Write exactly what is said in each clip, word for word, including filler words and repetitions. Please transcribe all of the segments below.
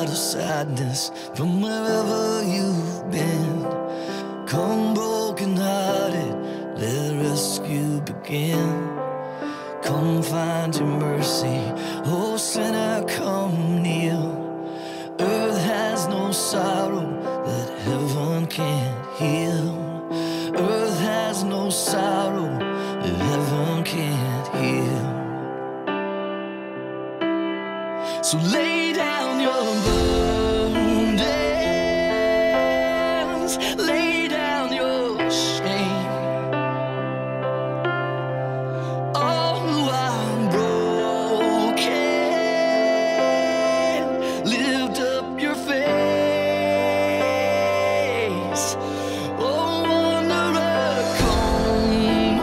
of sadness from wherever you've been. Come broken-hearted, let rescue begin. Come find your mercy, oh sinner, come kneel. Earth has no sorrow that heaven can't heal. Earth has no sorrow that heaven can't heal. So lay down your burdens, lay down your shame. Oh, I'm broken, lift up your face. Oh, wanderer, come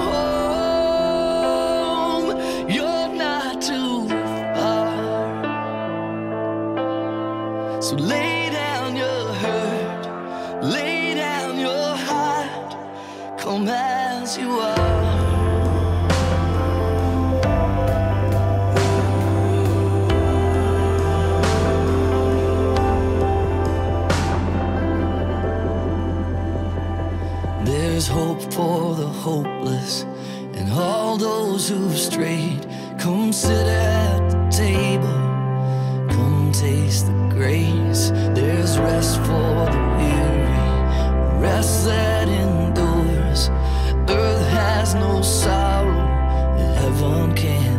home, you're not too far. So lay down your hurt, lay down your heart, come as you are. There's hope for the hopeless and all those who've strayed. Come sit at the table, come taste the grace. There's rest for the weary, rest that endures. Earth has no sorrow that heaven can